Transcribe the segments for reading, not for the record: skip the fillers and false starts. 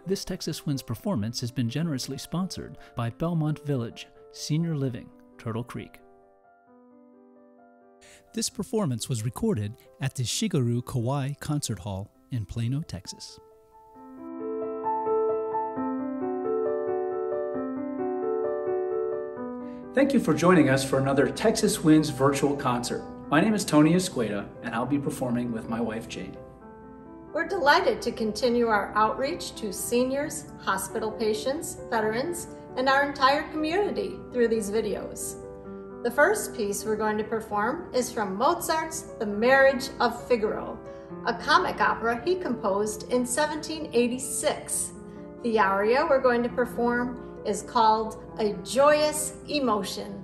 This Texas Winds performance has been generously sponsored by Belmont Village, Senior Living, Turtle Creek. This performance was recorded at the Shigeru Kawai Concert Hall in Plano, Texas. Thank you for joining us for another Texas Winds virtual concert. My name is Tony Escueda, and I'll be performing with my wife, Jane. We're delighted to continue our outreach to seniors, hospital patients, veterans, and our entire community through these videos. The first piece we're going to perform is from Mozart's The Marriage of Figaro, a comic opera he composed in 1786. The aria we're going to perform is called A Joyous Emotion.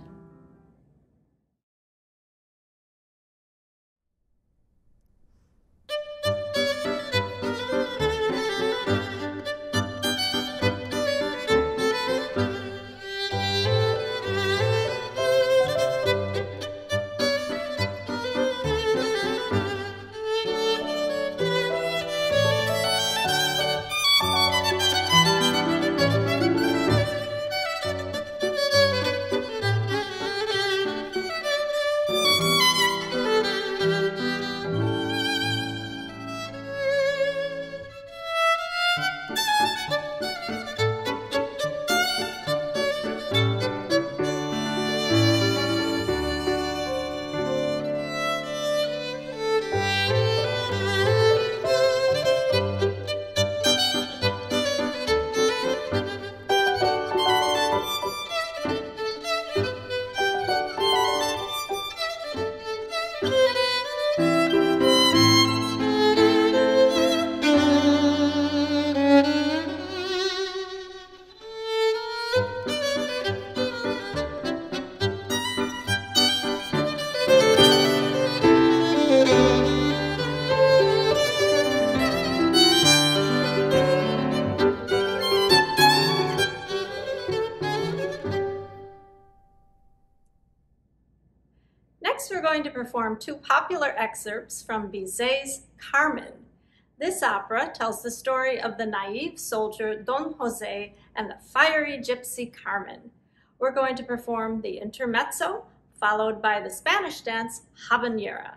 Next, we're going to perform two popular excerpts from Bizet's Carmen. This opera tells the story of the naive soldier Don Jose and the fiery gypsy Carmen. We're going to perform the intermezzo, followed by the Spanish dance Habanera.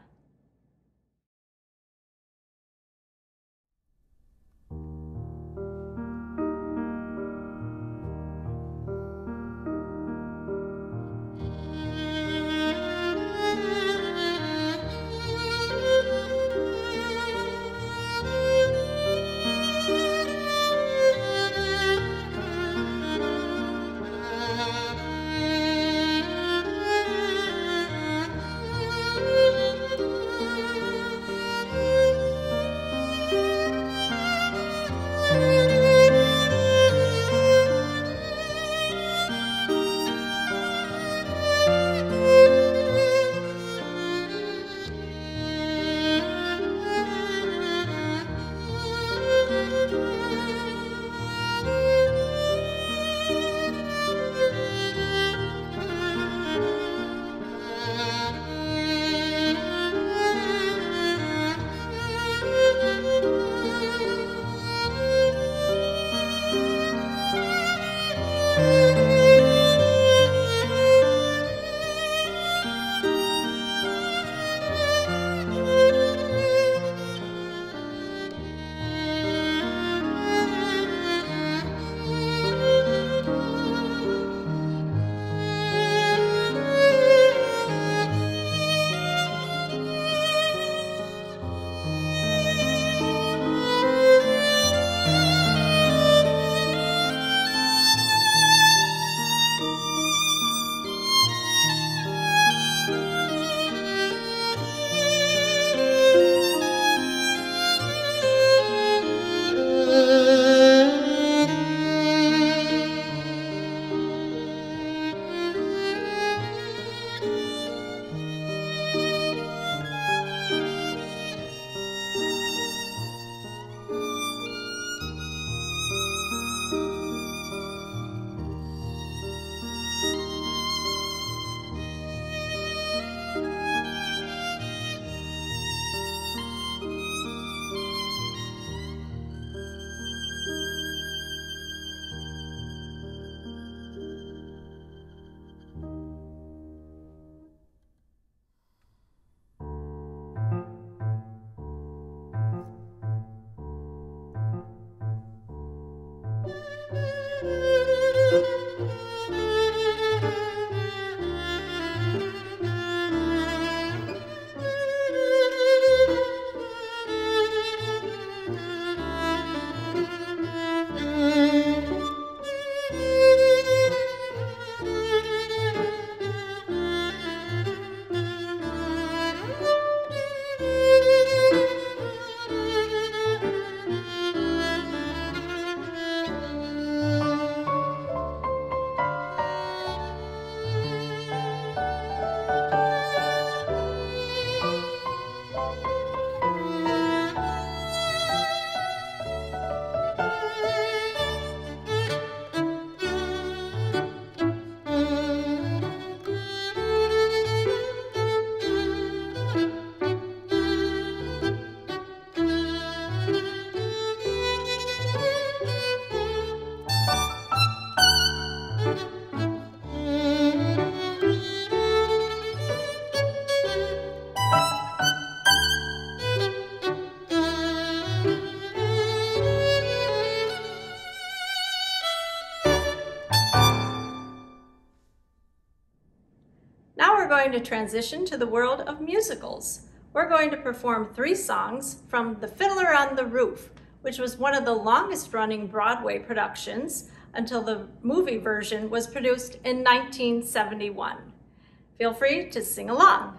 to transition to the world of musicals. We're going to perform 3 songs from The Fiddler on the Roof, which was one of the longest running Broadway productions until the movie version was produced in 1971. Feel free to sing along.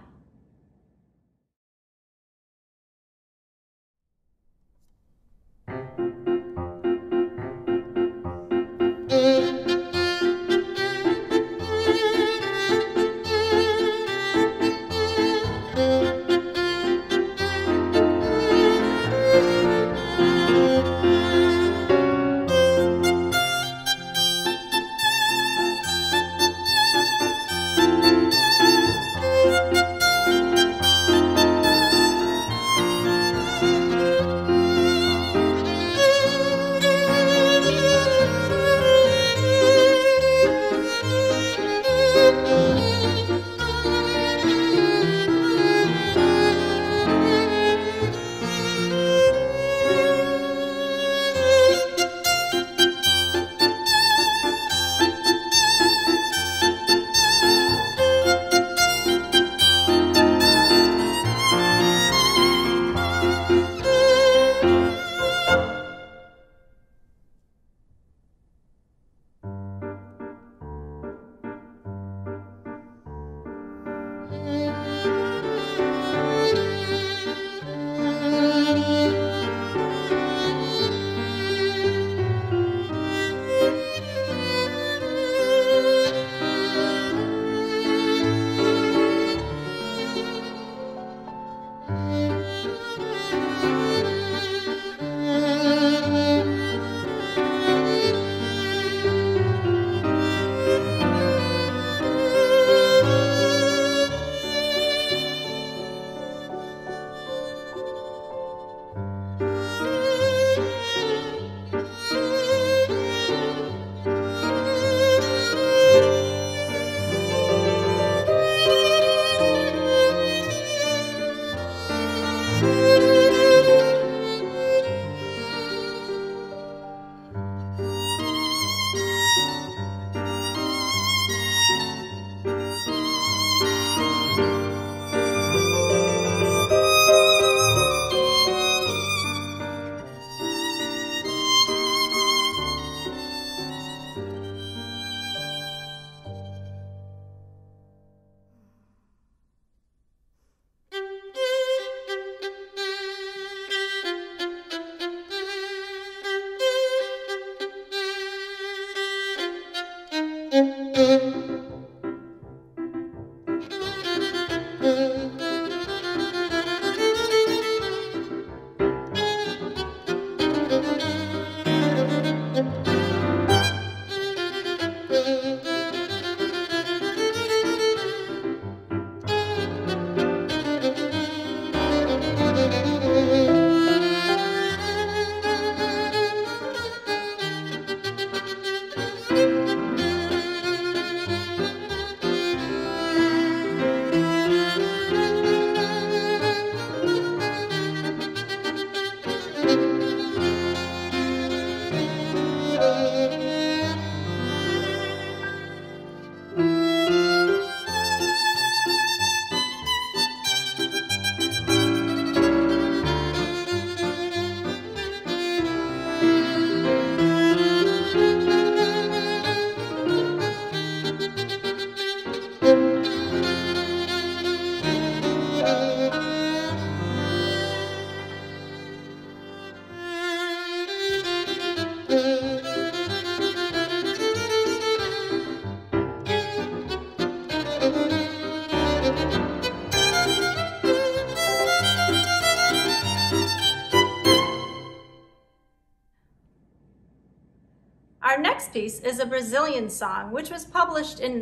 Our next piece is a Brazilian song which was published in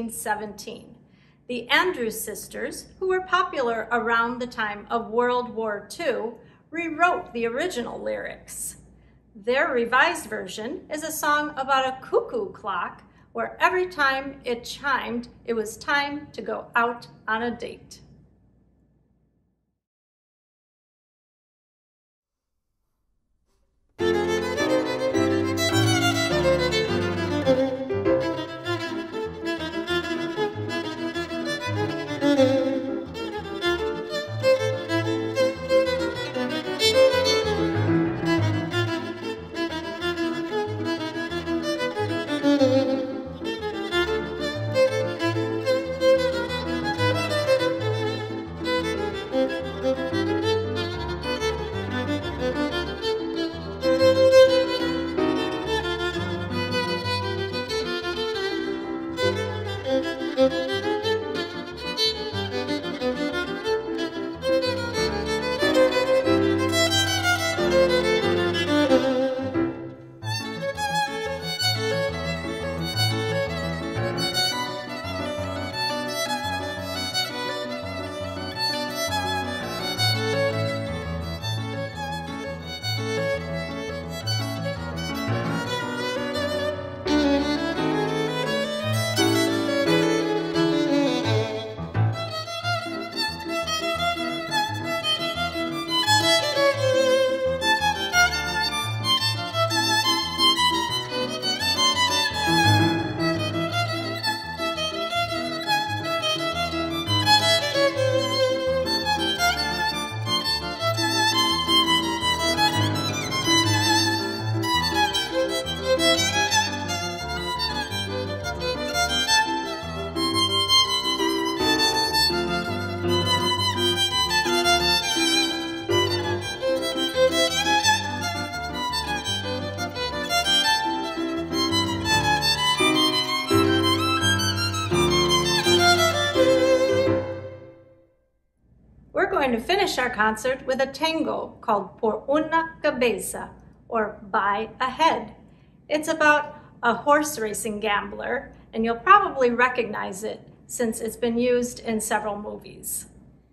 1917. The Andrews sisters, who were popular around the time of World War II, rewrote the original lyrics. Their revised version is a song about a cuckoo clock where every time it chimed, it was time to go out on a date. our concert with a tango called Por una cabeza, or By a Head. It's about a horse racing gambler, and you'll probably recognize it since it's been used in several movies.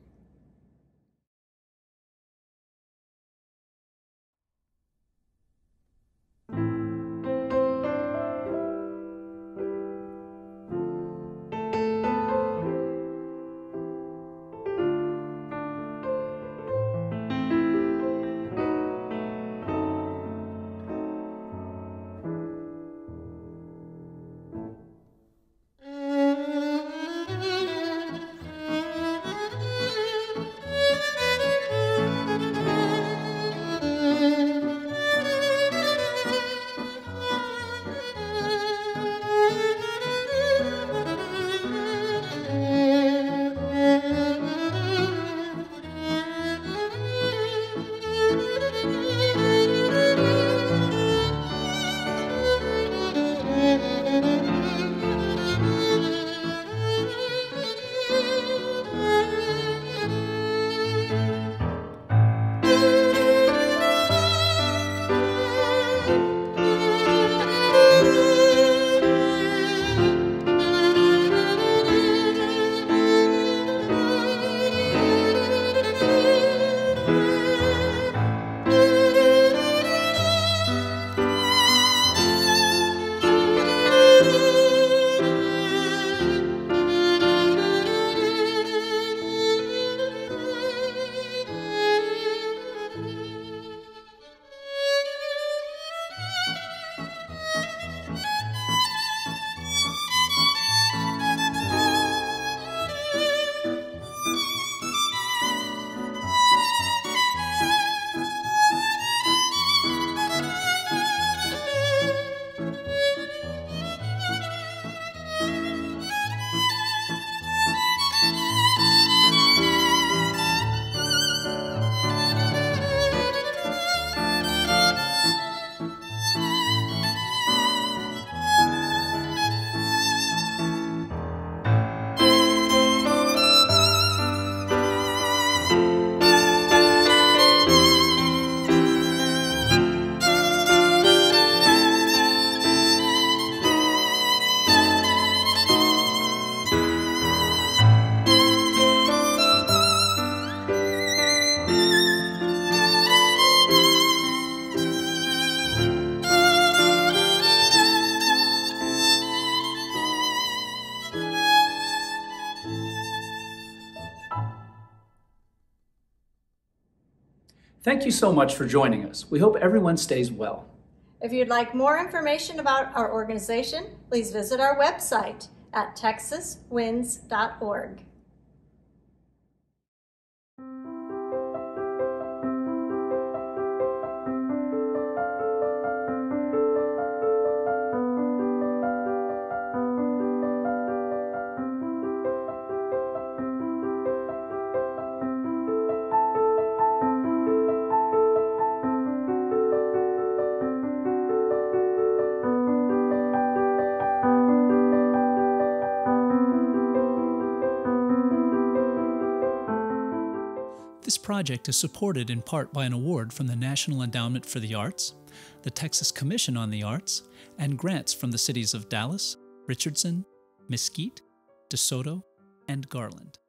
Thank you so much for joining us. We hope everyone stays well. If you'd like more information about our organization, please visit our website at texaswinds.org. This project is supported in part by an award from the National Endowment for the Arts, the Texas Commission on the Arts, and grants from the cities of Dallas, Richardson, Mesquite, DeSoto, and Garland.